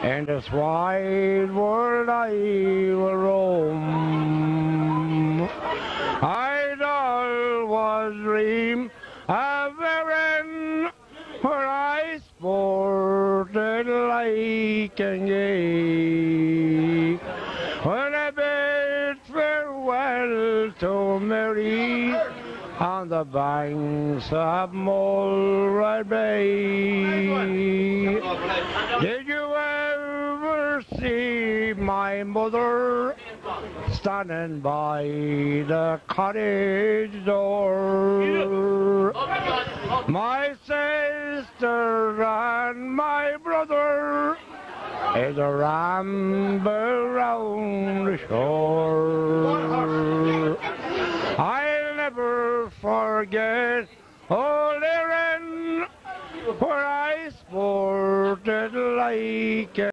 In this wide world I will roam. I'd always dream of a inn where I sported like and gay. When I bid farewell to Mary on the banks of Mulroy Bay. Did you ever see my mother standing by the cottage door? My sister and my brother is a ramble round the shore. I'll never forget old Erin, where I sported like